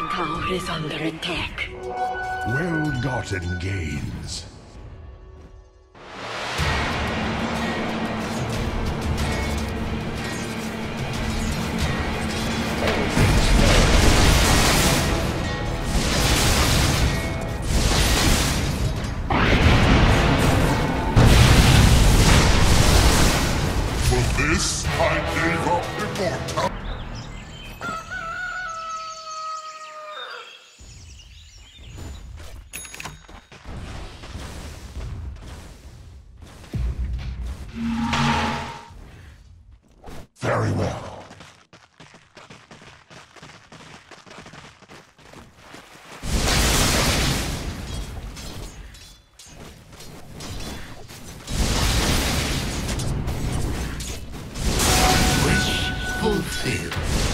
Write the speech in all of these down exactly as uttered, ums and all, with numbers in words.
tower is under attack. Well-gotten gains. For this, I gave up immortality. Very well. Wish fulfilled.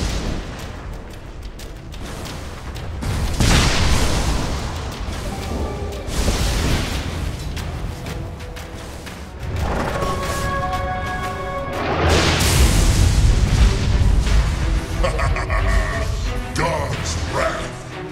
God's wrath.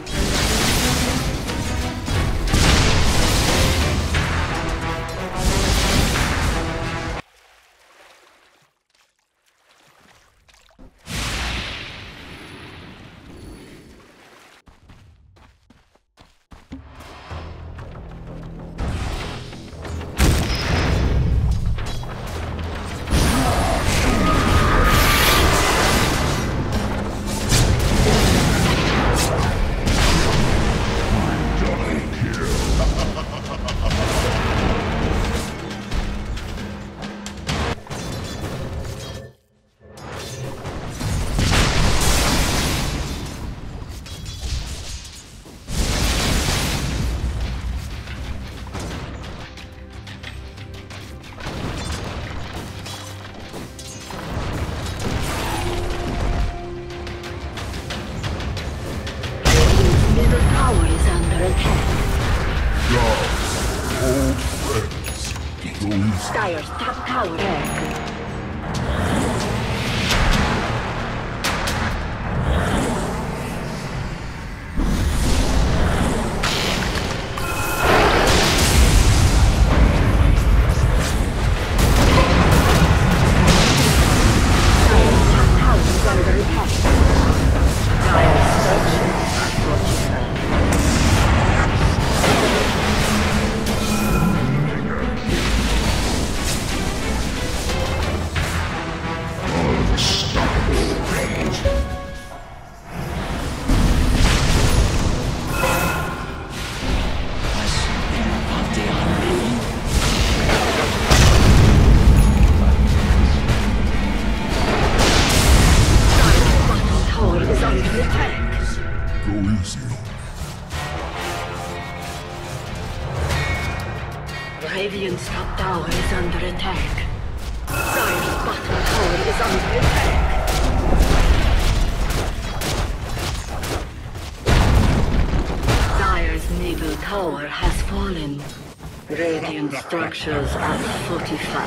Middle tower is under attack. God's old friends. Those Dire's top tower attack. go easy. Radiant's top tower is under attack. Dire's bottom tower is under attack. Dire's middle tower has fallen. Radiant structures are fortified.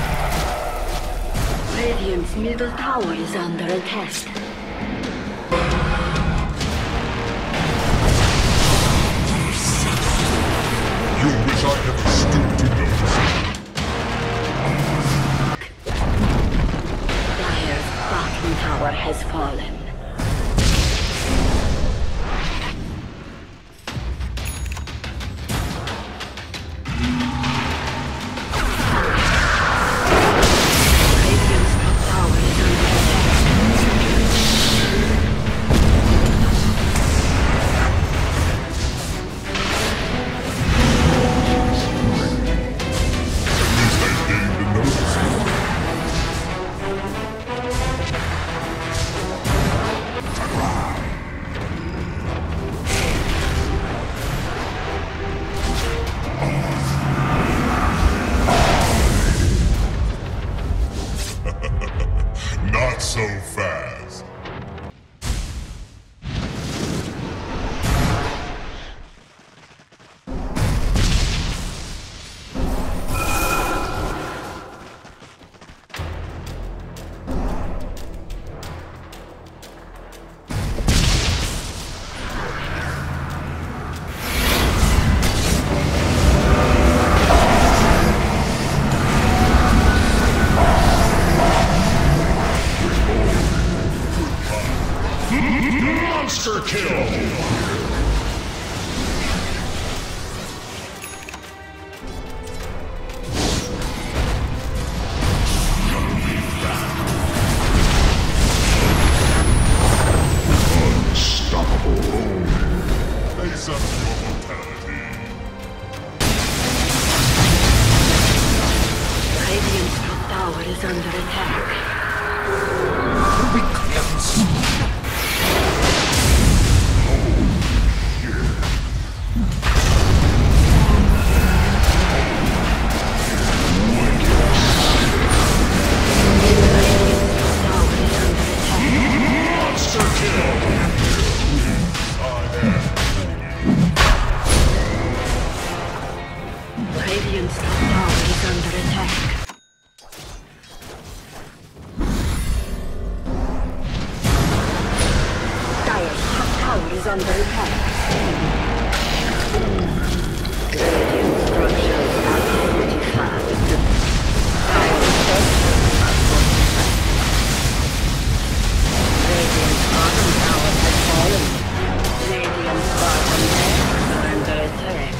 Radiant's middle tower is under attack. Not so fast. Monster kill! Face up to your mortality. Radiant's top tower is under attack. Radiant's top tower is under attack. Dire's top tower is under attack. Radiant structures are fortified. Dire's structures are fortified. Radiant's bottom tower has fallen. Radiant's bottom barracks are under attack.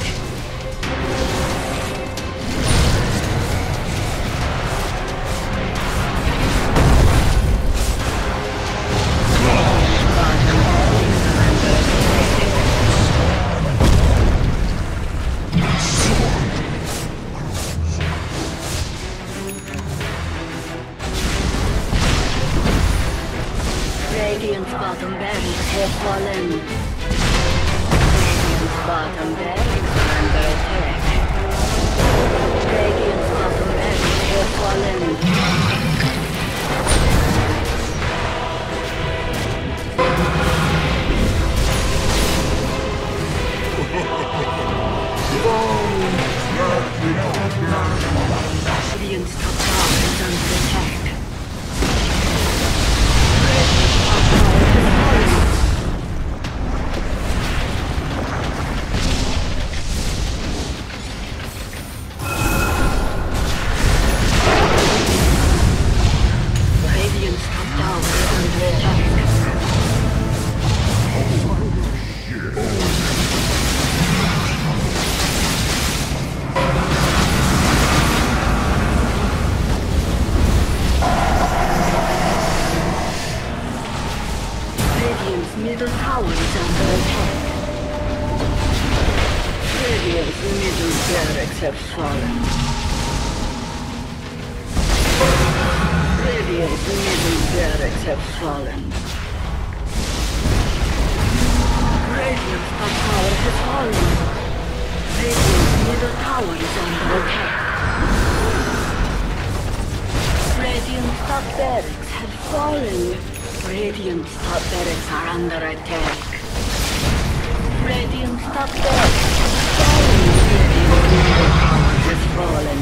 Radiant's bottom barracks have fallen. Radiant's bottom barracks are under attack. Radiant's bottom barracks have fallen. Radiant's top tower is under attack. Radiant's top tower is under attack. Radiant's middle tower is under attack. Radiant's middle barracks have fallen. Radiant's middle barracks have fallen. Radiant's top tower has fallen. Radiant's middle tower is under attack. Radiant's top barracks have fallen. Radiant's top barracks are under attack. Radiant's top barracks has fallen. Radiant's middle tower has fallen.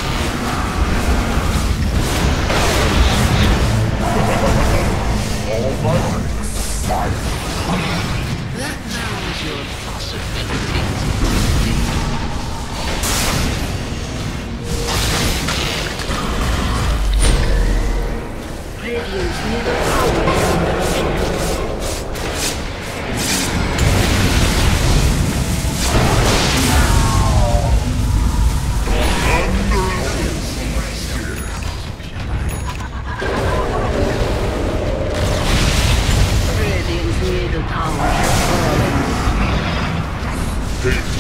That narrows your possibilities. Radiant's middle tower is under attack. Radiant's middle tower has fallen. Take